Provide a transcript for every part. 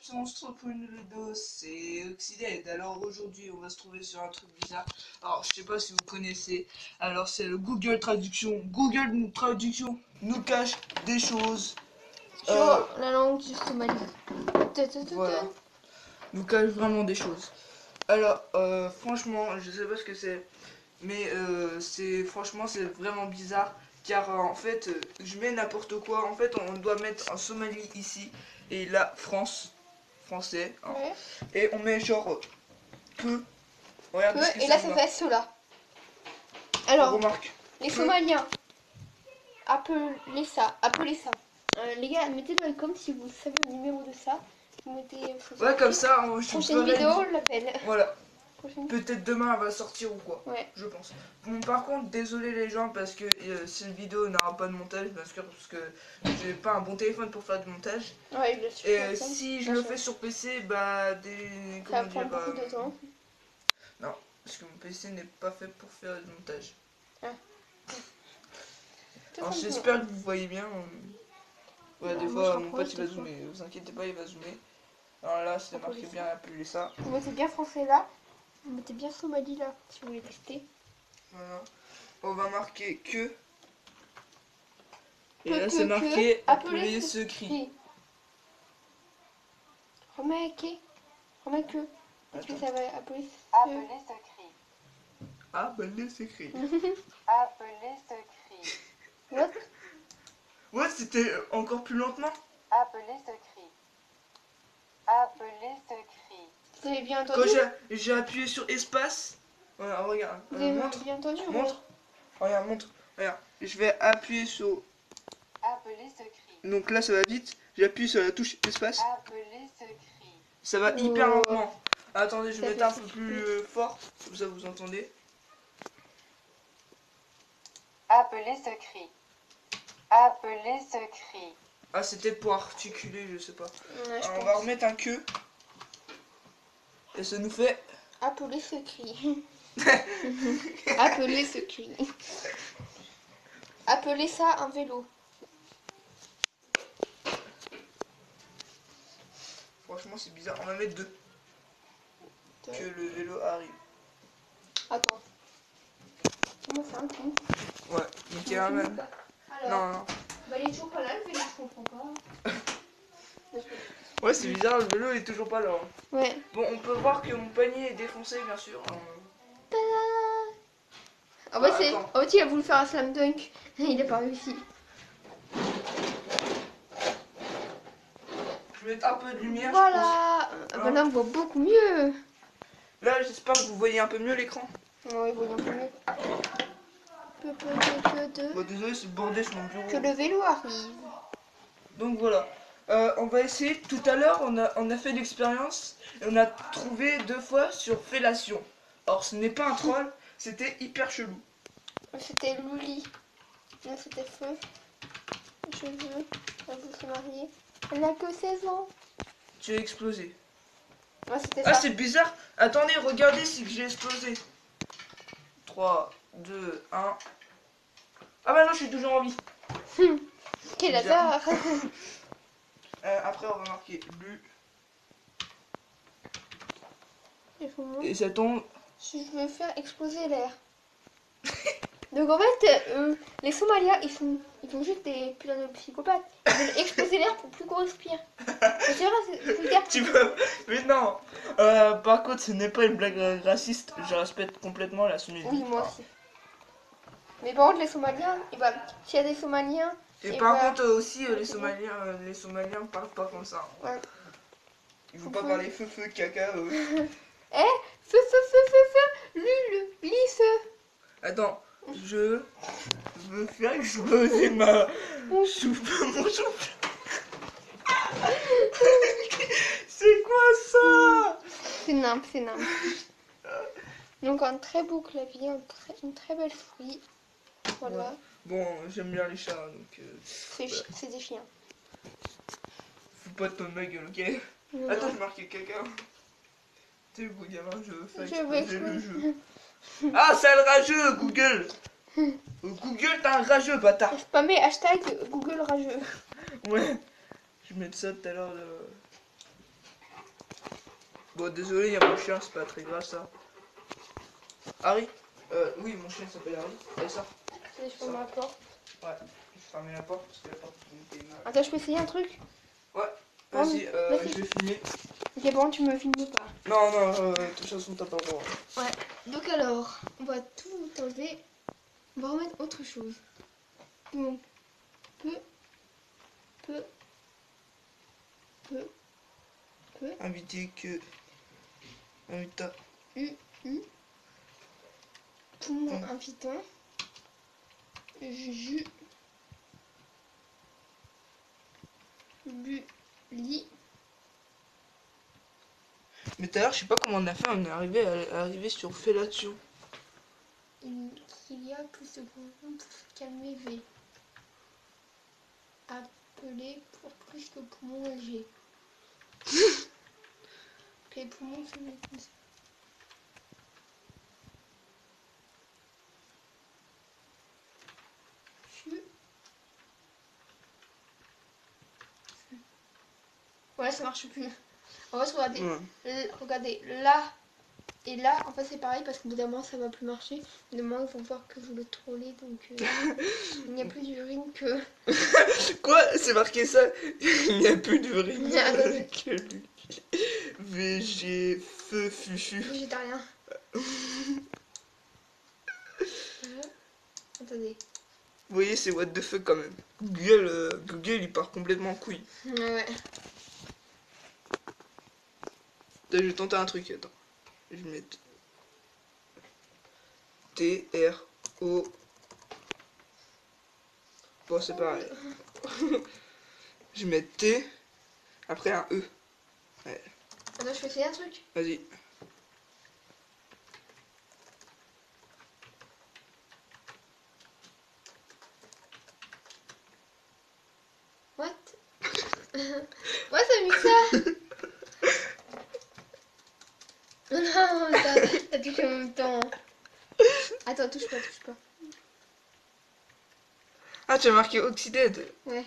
on se retrouve pour une vidéo, c'est Oxyded. Alors aujourd'hui on va se trouver sur un truc bizarre. Alors je sais pas si vous connaissez. Alors c'est le Google Traduction. Google Traduction nous cache des choses. Sur la langue du Somalie. Voilà. Nous cache vraiment des choses. Alors franchement je sais pas ce que c'est. Mais franchement c'est vraiment bizarre. Car en fait je mets n'importe quoi. En fait on doit mettre un Somalie ici. Et là France. Français. Hein. Ouais. Et on met genre peu. Regarde, Peu, et là ça fait cela. Alors, remarque. les Somaliens, appelez ça. Les gars, mettez dans les com si vous savez le numéro de ça. Vous mettez. Ouais, comme ça, Prochaine vidéo, on l'appelle. Voilà. Prochaine... Peut-être demain elle va sortir ou quoi. Ouais. Je pense. Bon, par contre, désolé les gens parce que cette vidéo n'aura pas de montage, bien sûr, parce que j'ai pas un bon téléphone pour faire du montage. Ouais, bien sûr. Et si je le fais sur PC, bah ça va prendre beaucoup de temps. Non, parce que mon PC n'est pas fait pour faire du montage. Ah. Alors j'espère que vous voyez bien. Ouais, non, des moi, fois mon pote il va zoomer, vous inquiétez pas, il va zoomer. Alors là, c'est marqué bien, appeler ça. Vous mettez bien français là, vous mettez bien Somalie là, si vous voulez tester. Voilà. On va marquer que. Et là, c'est marqué appeler ce cri. Remets que. Est-ce que ça va appeler ce cri. Appeler ce cri. Appeler ce cri. What? Ouais, c'était encore plus lentement. Appeler ce cri. Appeler ce cri. Vous avez bien entendu? Quand j'ai appuyé sur espace. Voilà, regarde. Vous avez montre. bien entendu? Montre. Regarde, montre. Regarde. Je vais appuyer sur. Appeler ce cri. Donc là, ça va vite. J'appuie sur la touche espace. Appeler ce cri. Ça va hyper lentement. Attendez, je vais mettre un peu plus fort. Comme ça, vous entendez. Appeler ce cri. Appeler ce cri. Ah, c'était pour articuler, je sais pas. Ouais, Alors, on va remettre un que. Et ça nous fait. Appeler ce cri. Appeler ce cri. Appelez ça un vélo. Franchement, c'est bizarre. On va mettre deux. Que le vélo arrive. Attends. Comment c'est un coup? Ouais, donc il y a un même. Alors, Non. bah il est toujours pas là le vélo, je comprends pas. Ouais, c'est bizarre, le vélo est toujours pas là. Ouais. Bon, on peut voir que mon panier est défoncé, bien sûr. Ah bah c'est. Oh, il a voulu faire un slam dunk. Il a pas réussi. Je vais mettre un peu de lumière. Voilà. Ah bah là on voit beaucoup mieux. Là, j'espère que vous voyez un peu mieux l'écran. Ouais, il voit un peu mieux. Bon, désolé, c'est bordé sur mon bureau. Que le vélo arrive. Donc voilà. On va essayer. Tout à l'heure, on a fait l'expérience et on a trouvé 2 fois sur fellation. Or, ce n'est pas un troll, c'était hyper chelou. C'était Louli. Là, c'était Feu. Je veux. Elle veut se marier. Elle n'a que 16 ans. Tu as explosé. Ouais, c'était Ah, ça. c'est bizarre. Attendez, regardez si j'ai explosé. 3, 2, 1. Ah bah non, je suis toujours en vie. Quel hasard. Après, on va marquer lu. Il faut moi. Et ça tombe. Je veux faire exploser l'air. Donc en fait, les Somaliens, ils sont juste des putains de psychopathes. Ils veulent exploser l'air pour plus qu'on respire. C'est vrai, c'est dire. Tu peux. Mais non. Par contre, ce n'est pas une blague raciste. Je respecte complètement la Somalie. Oui, moi aussi. Mais par contre, les Somaliens, et bah, s'il y a des Somaliens. Et par contre aussi, les Somaliens parlent pas comme ça. Ouais. Ils vont pas parler feu, caca. Feu, lisse. Attends, je veux faire exploser mon souffle. C'est quoi ça? C'est nimp. Donc un très beau clavier, une très belle souris. Voilà. Ouais. Bon, j'aime bien les chats, donc... C'est des chiens. Fous pas de ton ma gueule, ok? Non. Attends, je marquais caca. T'es le beau gamin, je veux faire Je veux exploser le jeu. Ah, c'est le rageux, Google. Google, t'es un rageux, bâtard. Spammé hashtag Google rageux. Ouais. Je vais mettre ça tout à l'heure. Bon, désolé, il y a mon chien, c'est pas très grave ça. Harry. Oui, mon chien s'appelle Harry. Allez, ça. Je ferme la porte. Ouais, je ferme la porte parce que la porte était mal. Attends, je peux essayer un truc? Ouais, Bon, vas-y, vas-y. je vais filmer. Ok, bon, tu me filmes pas. Non, non, de toute façon, t'as pas le droit. Ouais, donc alors, on va tout enlever. On va remettre autre chose. Donc, peu, Invité que. Invita. poumon invitant, jus, lit. Mais tout à l'heure, je sais pas comment on a fait, on est arrivé sur fellation. Qu'il y a plus de poumons pour calmer V. Appeler pour plus de poumons G. Les poumons sont les comme ça. Ouais, ça marche plus. On va se regarder. Ouais. Regardez, là et là, en fait, c'est pareil parce qu'au bout d'un moment, ça va plus marcher. Au bout d'un moment, ils vont voir que je le trollais, donc il n'y a plus d'urine que. Quoi? C'est marqué ça? Il n'y a plus d'urine Attendez. que lui. VG, feu, fufu. Végétarien. Attendez. Vous voyez, c'est what the fuck quand même. Google, il part complètement en couille. Ouais. Je vais tenter un truc, attends. Je vais mettre T-R-O. Bon, c'est pareil. Je vais mettre T, après un E. Ouais. Attends, je peux essayer un truc. Vas-y. What? Ouais, ça a mis ça. Non, t'as touché en même temps. Attends, touche pas, touche pas. Ah, tu as marqué Oxyded. Ouais.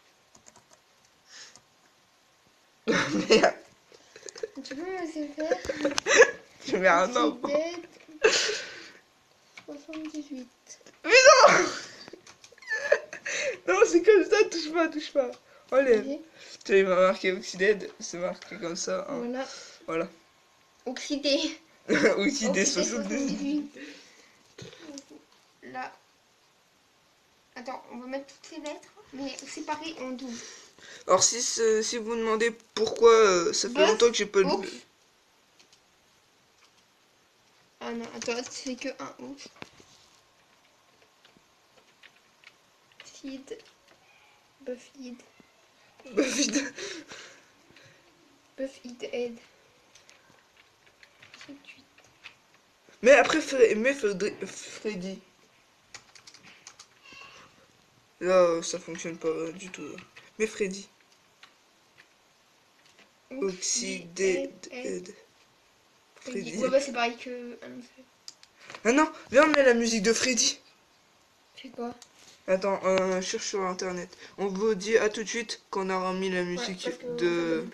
Merde. Tu peux me laisser faire? Je mets un nombre. Oxyded 78. Mais non. Non, c'est comme ça, touche pas, touche pas. Enlève. Vas-y. Tu sais, il m'a marqué Oxyded, c'est marqué comme ça. Hein. Voilà. Voilà. Oxydé. Oxydé 78. Là. Attends, on va mettre toutes les lettres, mais séparées en 12. Alors, si vous demandez pourquoi ça fait Bœuf, longtemps que j'ai pas ours. lu. Ah non, attends, c'est que un ouf. Feed. Buffeed. Vite. Buffeed head. 38. Mais après, Freddy. Là, ça fonctionne pas du tout. Mais Freddy. Oxyded. Freddy. Ouais, bah c'est pareil que. Ah non, viens, on met la musique de Freddy. Fais quoi? Attends, cherche sur internet. On vous dit à tout de suite qu'on aura mis la musique parce que de.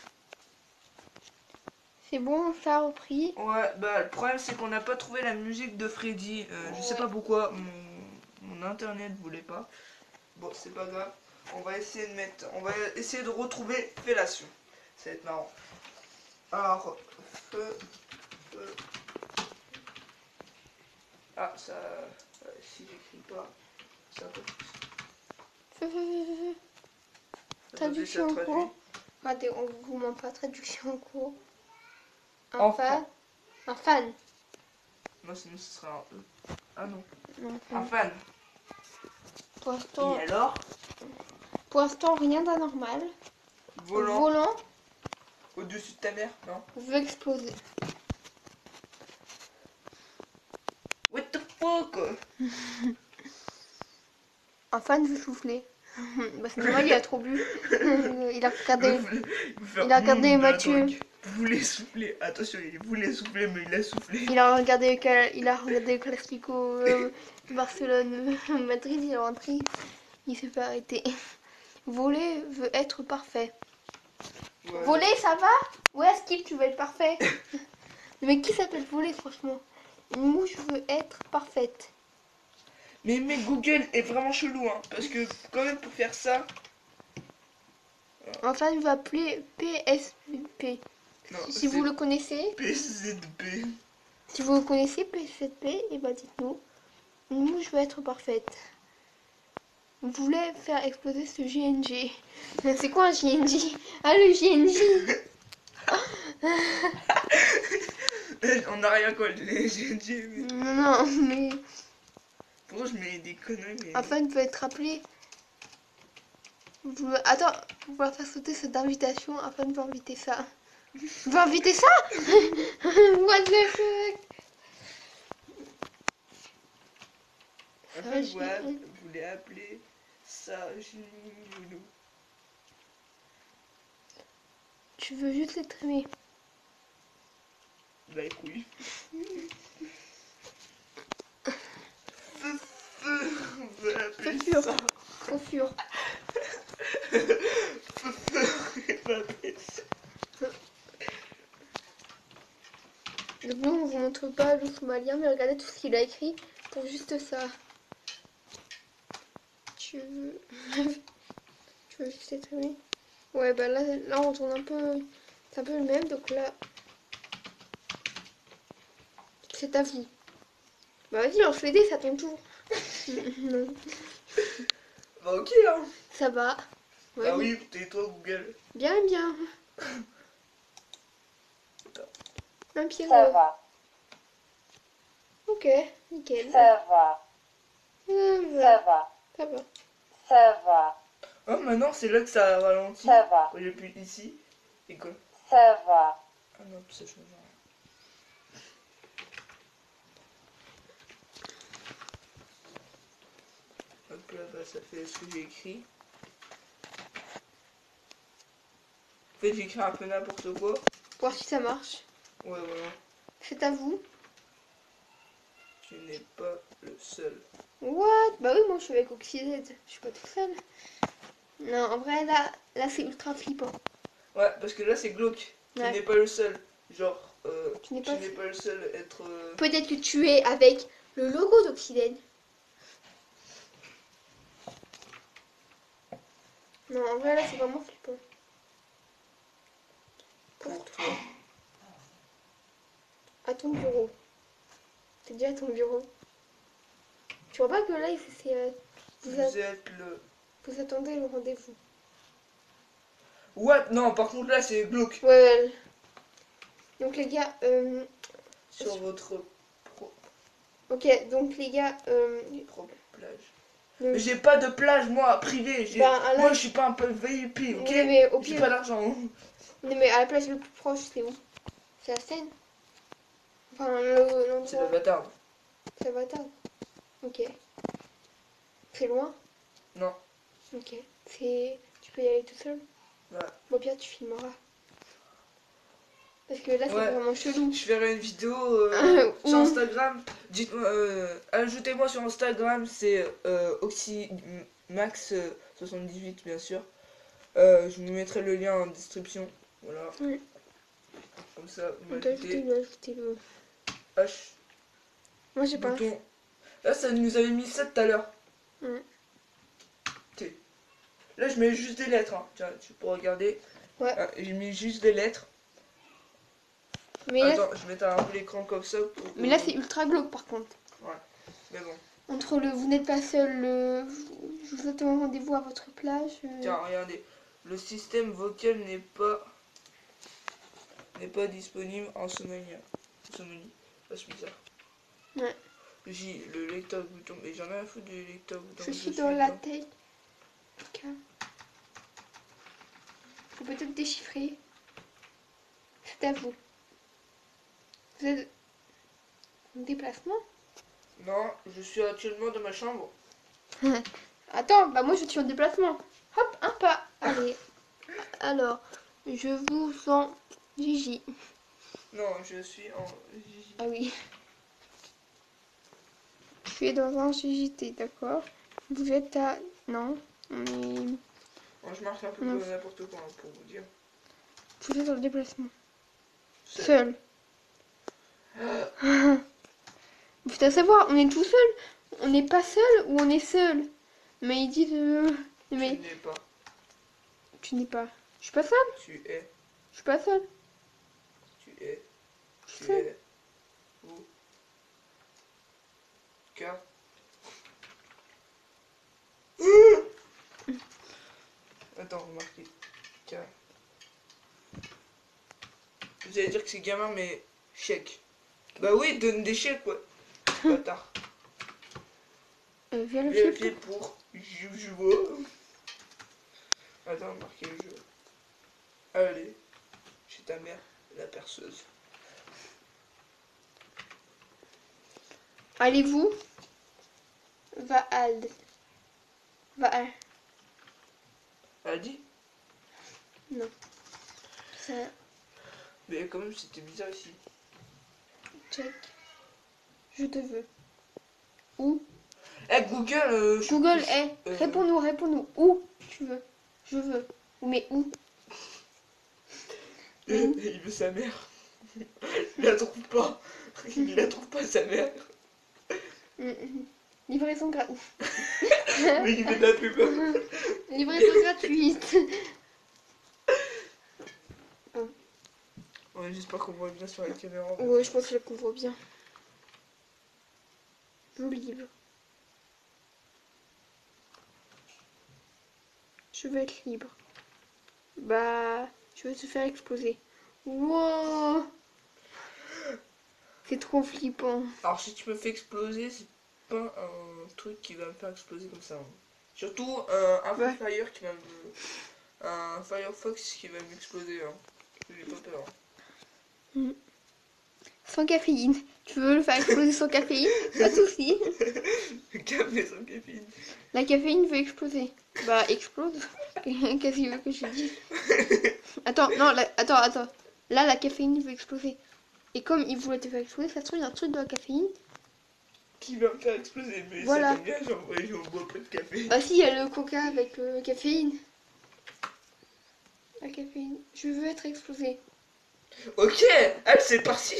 C'est bon, ça a repris. Ouais, bah le problème c'est qu'on n'a pas trouvé la musique de Freddy. Je sais pas pourquoi mon internet voulait pas. Bon, c'est pas grave. On va essayer de retrouver Fellation. Ça va être marrant. Alors, feu. Ah, ça. Si j'écris pas, ça peut. Traduction en cours. Regardez, on vous ment pas, traduction en cours. Un Enfant. fan. Un fan. Non, sinon ce serait un E. Ah non. Non, Un fan. Pour l'instant, Et alors? rien d'anormal. Volant. Au-dessus de ta mère, non? Veut exploser. What the fuck? Un fan veut souffler. Bah c'est normal, il a trop bu. Il a regardé Mathieu. Vous voulez souffler? Attention, il voulait souffler, mais il a soufflé. Il a regardé le Classico Barcelone Madrid, il est rentré. Il s'est fait arrêter. Voler veut être parfait. Voilà. Voler, ça va? Ouais, Skip, tu veux être parfait. Mais qui s'appelle voler, franchement? Une mouche veut être parfaite. Mais Google est vraiment chelou, hein, parce que quand même pour faire ça... Enfin, il va appeler PSP. Non, Si vous le connaissez, PZB. si vous le connaissez, PSP, et bah dites-nous. Une mouche veut être parfaite. Vous voulez faire exploser ce JNG. C'est quoi un JNG? Ah, le JNG. On n'a rien quoi, j'ai dit. Non, mais Pourquoi je mets des conneries, mais... afin de être appelé. Attends, on va faire sauter cette invitation afin de vous inviter ça. Vous inviter ça? What the fuck? Enfin, voilà, vous voulez appeler ça Ginoulou. Tu veux juste être aimé. Bah les couilles. On veut appeler Feu ça. Trop sûr. On va appeler ça. Donc nous, on vous montre pas le somalien, mais regardez tout ce qu'il a écrit pour juste ça. Tu veux... tu veux juste être aimé? Ouais, bah là on tourne un peu... C'est un peu le même, donc là... C'est à vous. Bah vas-y, lance les dés, c'est à ton tour. Non. Bah ok hein. Ça va. Ouais, Bah oui, tais-toi Google. bien, bien. Un Pierrot. Ça va. Ok, nickel. Ça va. Ça Ça va. va. Ça va. Ça va. Oh maintenant c'est là que ça ralentit. Ça va. Quand j'appuie ici. Et quoi? Ça va. Ah non, ça change rien. Hop là, bah, ça fait ce que j'ai écrit. En fait, j'ai écrit un peu n'importe quoi. Voir si ça marche. Ouais, voilà. C'est à vous. Tu n'es pas le seul. What? Bah oui, moi je suis avec Oxyded. Je suis pas toute seule. Non, en vrai, là c'est ultra flippant. Ouais, parce que là, c'est glauque. Tu Ouais. n'es pas le seul. Genre, Tu n'es tu pas n'es pas le seul à être... Peut-être que tu es avec le logo d'Oxyded. Non, en vrai, là c'est vraiment flippant. pour toi. À ton bureau. T'es déjà à ton bureau. Tu vois pas que là, Vous êtes le... vous attendez le rendez-vous. What? Non, par contre, là, c'est glauque. Ouais, ouais. Donc les gars, Sur votre ok, donc les gars, propre plage. le- J'ai pas de plage, moi, privée. bah, à la- Moi, je suis pas un peu VIP, ok? Oui, mais au J'ai pire, pas d'argent. non, mais à la plage le plus proche, c'est où? C'est la Seine? Enfin, C'est l'endroit. le bâtard. Ça va tard. Ok. C'est loin? Non. Ok. Tu peux y aller tout seul? Ouais. Bon, bien, tu filmeras. Parce que là, c'est Ouais. vraiment chelou. Je ferai une vidéo Où- sur Instagram. Dites-moi, ajoutez-moi sur Instagram, c'est Oxymax78 bien sûr. Je vous mettrai le lien en description. Voilà. Oui. Comme ça, vous On t'a m'ajoutez ajoutez-le. H Moi, j'ai pas. bouton. Là, ça nous avait mis ça tout à l'heure. Ouais. T. Là, je mets juste des lettres. Hein. Tiens, tu peux regarder. Ouais. Ah, j'ai mis juste des lettres. Mais là, Attends, je vais mettre un peu l'écran comme ça. mais là, c'est ultra glauque par contre. Mais bon. Entre le vous n'êtes pas seul, je vous attends rendez-vous à votre plage. Tiens, regardez. Le système vocal n'est pas disponible en Somalie. Somalie. Ça, c'est bizarre. Ouais. J'ai le lecteur bouton. Mais j'en ai à foutre du lecteur bouton. Je suis dans la tête. Ok. Faut peut-être déchiffrer. C'est à vous. Vous êtes en déplacement? Non, je suis actuellement dans ma chambre. Attends, bah moi je suis en déplacement. Hop, un pas. Allez. Alors, je vous sens Gigi. Non, je suis en Gigi. Ah oui. Tu es dans un GJT, d'accord. Vous êtes à... Non, on est... Bon, je marche un peu Non. comme n'importe quoi hein, pour vous dire. Tout ça dans le déplacement. Seul. Faut à savoir, on est tout seul. On n'est pas seul ou on est seul. Mais ils disent... mais Tu n'es pas. tu n'es pas. Je suis pas seule. Tu es. Je suis pas seule. Tu es. Tu Seul. es. Où? Car. Attends, remarquez. Car. Vous allez dire que c'est gamin, mais chèque. Bah oui, donne des chèques, ouais. Bâtard. Vérifier. Vérifier pour je vois. Attends, marquer le jeu. Allez, chez ta mère, la perceuse. Allez-vous? Vaald. Vaald. Elle a dit? Non. Ça. Mais quand même, c'était bizarre ici. Check. Je te veux. Où? Eh, Google, Google, réponds-nous, réponds-nous. Où tu veux? Je veux. Mais où? Il veut sa mère. Il la trouve pas. Il la trouve pas, sa mère. Livraison gratuite. Mais il fait de la pub. Livraison gratuite. Ouais, j'espère qu'on voit bien sur la caméra. Ouais, je pense que qu'on voit bien. Mon livre. Je veux être libre. Bah, je veux te faire exploser. Wow. C'est trop flippant. Alors, si tu me fais exploser, c'est pas un truc qui va me faire exploser comme ça. Hein. Surtout un Free Ouais. Fire qui va me. Un Firefox qui va m'exploser. Hein. J'ai pas peur. Sans caféine. Tu veux le faire exploser sans caféine? Pas de soucis. Café sans caféine. La caféine veut exploser. Bah, explose. Qu'est-ce qu'il veut que je dise? Attends, non, attends. Là, la caféine veut exploser. Et comme il voulait te faire exploser, ça se trouve, il y a un truc dans la caféine. Qui va me faire exploser. Mais Voilà. ça tombe bien, j'en bois pas de café. Ah si, il y a le coca avec caféine. La caféine. Je veux être explosé. Ok, allez, c'est parti.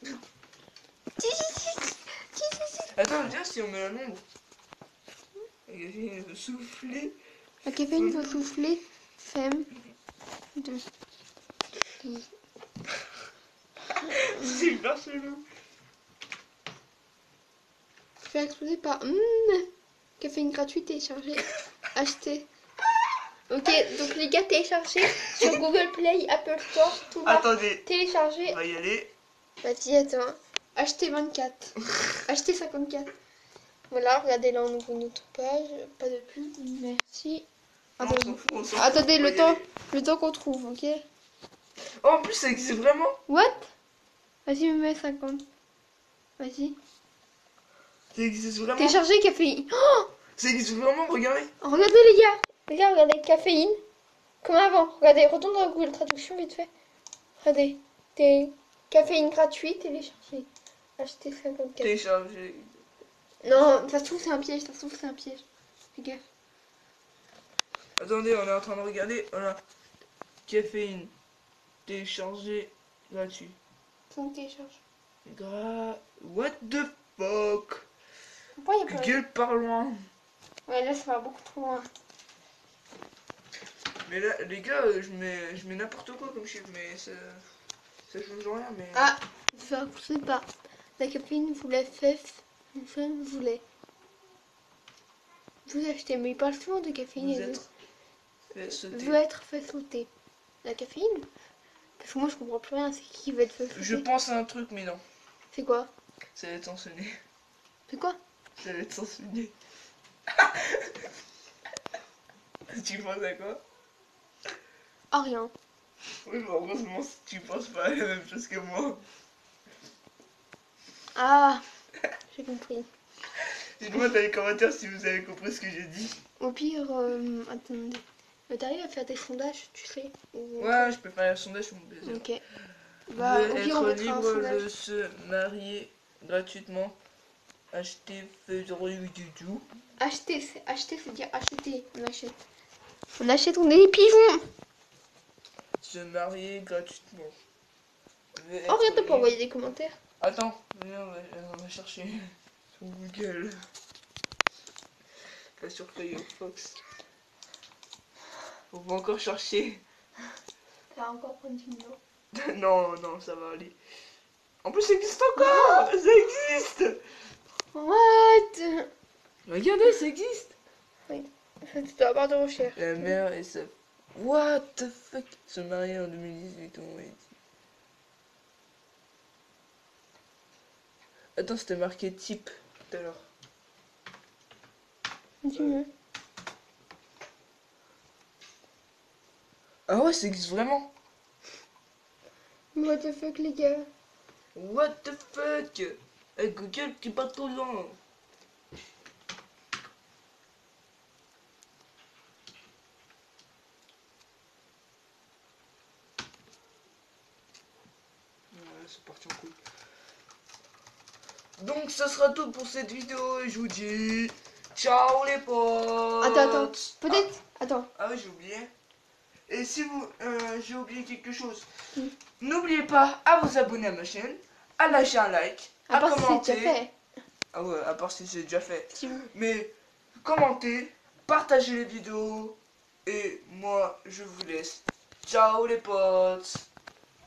Attends, viens si on met la nombre. La caféine veut souffler. La caféine veut souffler. Femme. 2. C'est hyper chelou. Faire exploser par... Caféine gratuite téléchargée. Acheter. Ok, donc les gars, téléchargez sur Google Play, Apple Store, tout là. Attendez, Téléchargez. on va y aller. Vas-y, attends. Acheter 24. Acheter 54. Voilà, regardez là, on ouvre une autre page. Pas de pub, merci. Non, on s'en fout, on s'en fout, Attendez, on va le y temps, aller. le temps qu'on trouve, ok? Oh, en plus, ça existe vraiment. What? Vas-y, me mets 50. Vas-y. Ça existe vraiment. Télécharger caféine. Oh, Ça existe vraiment, regardez. regardez les gars. Les gars, regardez, caféine. Comme avant. Regardez, retourne dans Google Traduction vite fait. Regardez. Caféine gratuite, télécharger. Acheter 54. Télécharger. Non, ça se trouve c'est un piège, ça se trouve c'est un piège. Fais gaffe. Attendez, on est en train de regarder. Voilà. Caféine. Télécharger gratuit. Sans télécharge. What the fuck? Pourquoi il y a pas... Gueule par loin. Ouais, là ça va beaucoup trop loin. Mais là, les gars, je mets n'importe quoi comme chiffre, mais ça change rien. Mais Ah, je sais pas. La caféine voulait voulait. Vous achetez, mais il parle souvent de caféine. vous et êtes fait sauter. veut être fait sauter. La caféine? Parce que moi je comprends plus rien, c'est qui veut être fait sauter? Je pense à un truc, mais non. C'est quoi? Ça va être sanctionné. C'est quoi? Ça va être sanctionné. Tu penses à quoi? Ah, rien. Oui, mais heureusement, si tu penses pas à la même chose que moi. Ah, j'ai compris. Dites-moi dans les commentaires si vous avez compris ce que j'ai dit. Au pire, attendez. T'arrives à faire des sondages, tu sais? Ouais, je peux faire un sondage sur mon plaisir. Ok. Bah, au Veut pire, on être mettra un libre sondage. de se marier gratuitement. Acheter faisant du tout. Acheter, c'est dire acheter. On achète. On achète, on est des pigeons. se marier gratuitement. Oh, regarde, t'as pas envoyer des commentaires. Attends, viens, on va chercher sur Google. Pas sur Firefox. On va encore chercher. T'as encore prendre du numéro. Non, non, ça va aller. En plus, ça existe encore. Ça existe. What? Regardez, ça existe. C'est la barre de recherche. La mère et sa... What the fuck? Se marier en 2018, on m'a dit. Attends, c'était marqué type tout à l'heure. Dis-moi. Ah ouais, ça existe vraiment. What the fuck, les gars? What the fuck? Hey, Google, tu parles trop loin. Ouais, c'est parti en couille. Donc, ça sera tout pour cette vidéo et je vous dis ciao les potes. Attends. Peut-être. Attends. Ah oui, j'ai oublié. Et si vous... j'ai oublié quelque chose. Mm. N'oubliez pas à vous abonner à ma chaîne, à lâcher un like, À part si c'est commenter. déjà fait. Ah ouais, à part si c'est déjà fait. Si vous. Mais commentez, partagez les vidéos. Et moi, je vous laisse. Ciao les potes.